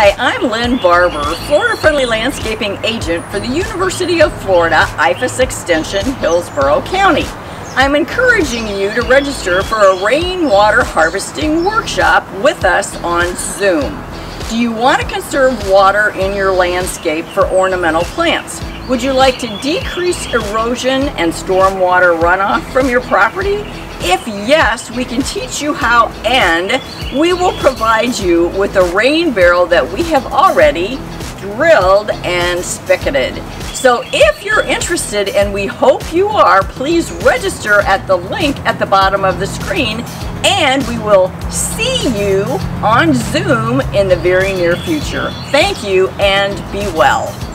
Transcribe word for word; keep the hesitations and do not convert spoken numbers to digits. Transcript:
Hi, I'm Lynn Barber, Florida Friendly Landscaping Agent for the University of Florida, I F A S Extension, Hillsborough County. I'm encouraging you to register for a rainwater harvesting workshop with us on Zoom. Do you want to conserve water in your landscape for ornamental plants? Would you like to decrease erosion and stormwater runoff from your property? If yes, we can teach you how, and we will provide you with a rain barrel that we have already drilled and spicketed. So if you're interested, and we hope you are, please register at the link at the bottom of the screen, and we will see you on Zoom in the very near future. Thank you, and be well.